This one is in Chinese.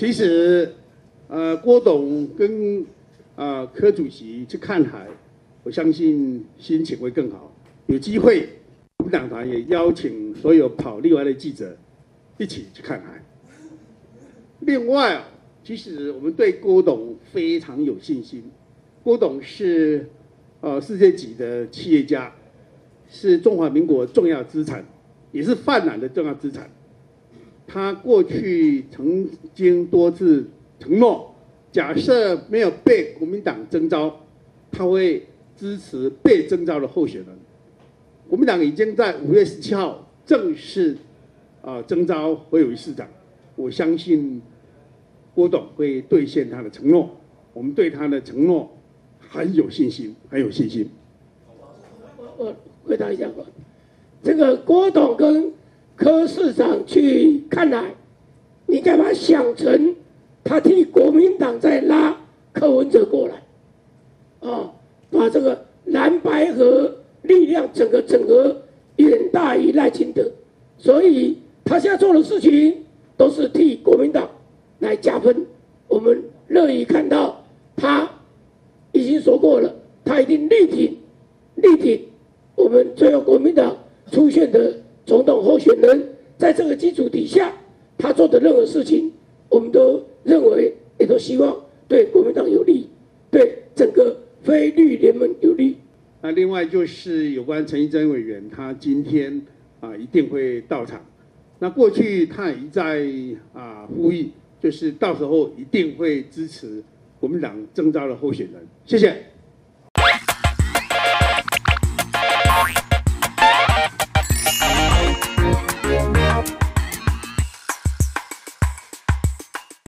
其实，郭董跟柯主席去看海，我相信心情会更好。有机会，国民党团也邀请所有跑例外的记者一起去看海。另外，其实我们对郭董非常有信心。郭董是世界级的企业家，是中华民国重要资产，也是泛蓝的重要资产。他过去曾经多次承诺，假设没有被国民党征召，他会支持被征召的候选人。国民党已经在5月17号正式征召侯友宜市长，我相信郭董会兑现他的承诺，我们对他的承诺很有信心，很有信心。 我回答一下吧，这个郭董跟柯市长去看海，你干嘛想成他替国民党在拉柯文哲过来，把这个蓝白合力量整合远大于赖清德，所以他现在做的事情都是替国民党来加分。我们乐意看到他已经说过了，他一定力挺我们最后国民党出现的总统候选人。在这个基础底下，他做的任何事情，我们都认为也都希望对国民党有利，对整个非绿联盟有利。 那另外就是有关陈怡贞委员，他今天一定会到场。那过去他也一再呼吁，就是到时候一定会支持国民党征召的候选人。谢谢。